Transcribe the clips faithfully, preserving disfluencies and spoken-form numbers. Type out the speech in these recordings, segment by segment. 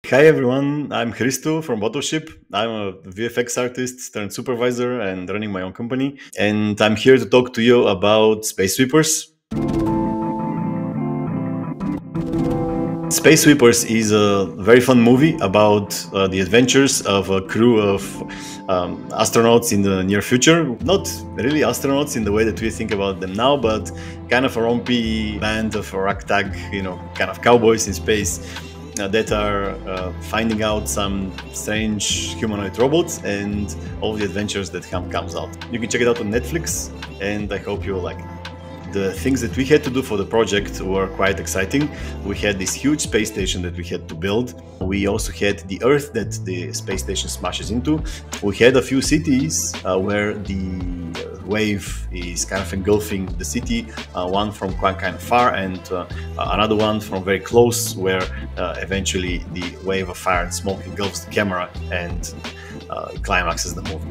Hi everyone, I'm Hristo from Bottleship. I'm a V F X artist turned supervisor and running my own company. And I'm here to talk to you about Space Sweepers. Space Sweepers is a very fun movie about uh, the adventures of a crew of um, astronauts in the near future. Not really astronauts in the way that we think about them now, but kind of a rompy band of ragtag, you know, kind of cowboys in space. Uh, that are uh, finding out some strange humanoid robots and all the adventures that come comes out. You can check it out on Netflix, and I hope you will like it. The things that we had to do for the project were quite exciting. We had this huge space station that we had to build. We also had the Earth that the space station smashes into. We had a few cities uh, where the wave is kind of engulfing the city, uh, one from quite kind of far and uh, another one from very close, where uh, eventually the wave of fire and smoke engulfs the camera and uh, climaxes the movie.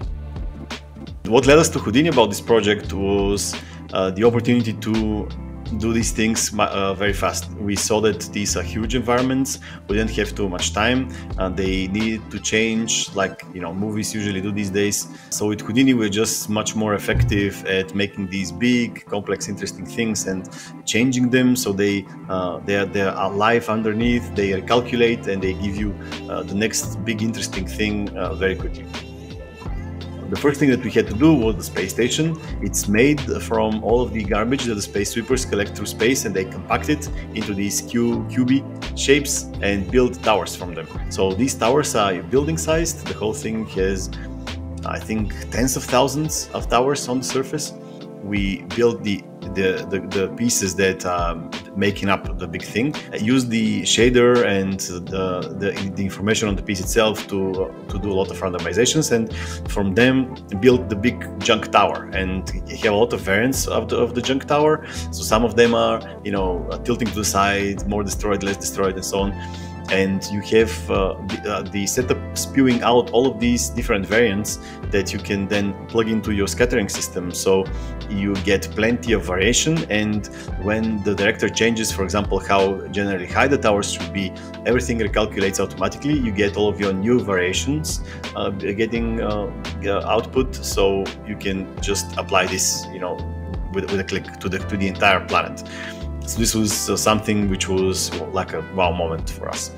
What led us to Houdini about this project was Uh, the opportunity to do these things uh, very fast. We saw that these are huge environments. We didn't have too much time. Uh, they needed to change, like you know movies usually do these days. So with Houdini, we're just much more effective at making these big, complex, interesting things and changing them so they uh, they are they're alive underneath. They recalculate and they give you uh, the next big, interesting thing uh, very quickly. The first thing that we had to do was the space station. It's made from all of the garbage that the space sweepers collect through space, and they compact it into these Q, cubey shapes and build towers from them. So these towers are building sized. The whole thing has, I think, tens of thousands of towers on the surface. We built the the, the, the pieces that are making up the big thing. I used the shader and the, the, the information on the piece itself to, to do a lot of randomizations, and from them built the big junk tower. And you have a lot of variants of the, of the junk tower. So some of them are, you know, tilting to the side, more destroyed, less destroyed, and so on. And you have uh, the, uh, the setup spewing out all of these different variants that you can then plug into your scattering system. So you get plenty of variation, and when the director changes, for example, how generally high the towers should be, everything recalculates automatically. You get all of your new variations uh, getting uh, output, so you can just apply this, you know, with, with a click to the to the entire planet. So this was uh, something which was well, like a wow moment for us.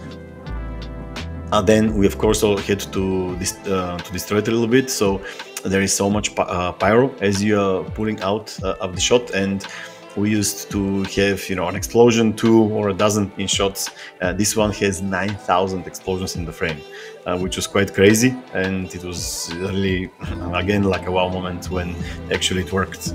And then we of course all had to dis uh, to destroy it a little bit. So there is so much pi uh, pyro as you are pulling out uh, of the shot, and we used to have, you know, an explosion, two or a dozen in shots. Uh, this one has nine thousand explosions in the frame, uh, which was quite crazy, and it was really again like a wow moment when actually it worked.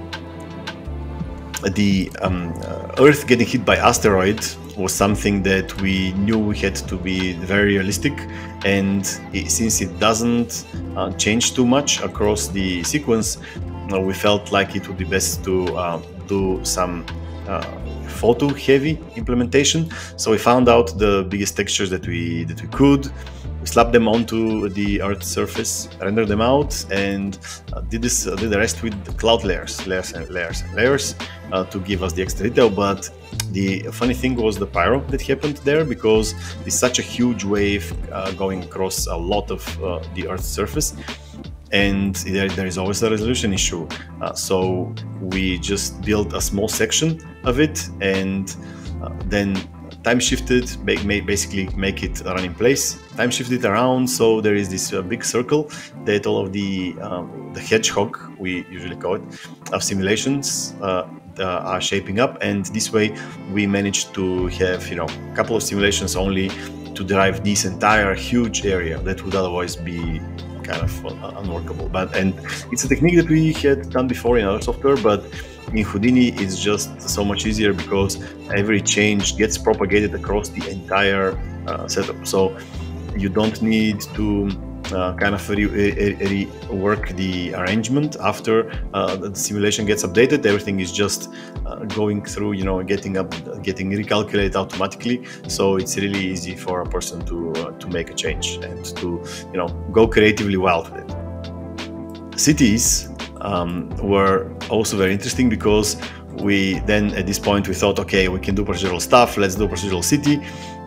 The um, uh, Earth getting hit by asteroid was something that we knew we had to be very realistic, and it, since it doesn't uh, change too much across the sequence, uh, we felt like it would be best to uh, do some uh, photo heavy implementation. So we found out the biggest textures that we that we could. We slapped them onto the Earth's surface, rendered them out, and uh, did this uh, did the rest with the cloud layers, layers and layers and layers uh, to give us the extra detail. But the funny thing was the pyro that happened there, because it's such a huge wave uh, going across a lot of uh, the Earth's surface, and there, there is always a resolution issue. Uh, so we just built a small section of it, and uh, then time shifted, basically make it run in place. Time shifted around, so there is this uh, big circle that all of the um, the hedgehog, we usually call it, of simulations uh, uh, are shaping up, and this way we managed to have, you know, a couple of simulations only to drive this entire huge area that would otherwise be kind of uh, unworkable. But and it's a technique that we had done before in other software, but in Houdini it's just so much easier because every change gets propagated across the entire uh, setup. So you don't need to uh, kind of rework re the arrangement after uh, the simulation gets updated. Everything is just uh, going through, you know, getting up, getting recalculated automatically. So it's really easy for a person to uh, to make a change and to, you know, go creatively wild with it. Cities um, were also very interesting because we then at this point we thought, okay, we can do procedural stuff, let's do procedural city.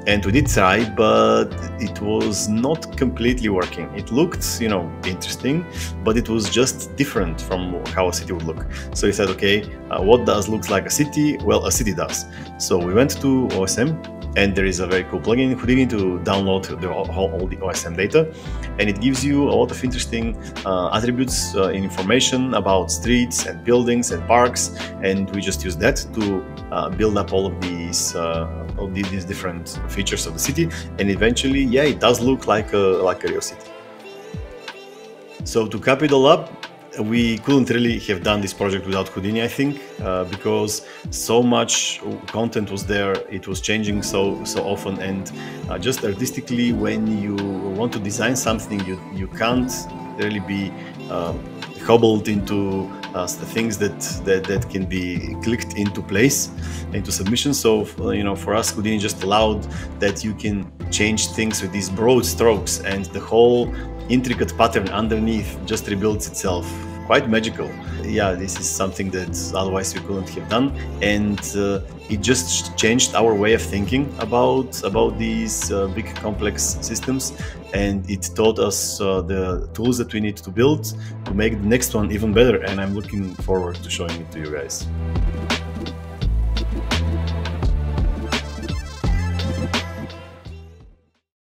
And we did try, but it was not completely working. It looked, you know, interesting, but it was just different from how a city would look. So we said, okay, uh, what does look like a city? Well, a city does. So we went to O S M, and there is a very cool plugin in Houdini to download the, all, all the O S M data, and it gives you a lot of interesting uh, attributes uh, in information about streets and buildings and parks, and we just use that to uh, build up all of these uh, all these different features of the city, and eventually, yeah, it does look like a like a real city. So to cap it all up, we couldn't really have done this project without Houdini, I think, uh, because so much content was there. It was changing so so often, and uh, just artistically, when you want to design something, you you can't really be uh, hobbled into uh, things that, that that can be clicked into place, into submission. So uh, you know, for us, Houdini just allowed that you can change things with these broad strokes, and the whole intricate pattern underneath just rebuilds itself. Quite magical. Yeah, this is something that otherwise we couldn't have done, and uh, it just changed our way of thinking about about these uh, big complex systems, and it taught us uh, the tools that we need to build to make the next one even better, and I'm looking forward to showing it to you guys.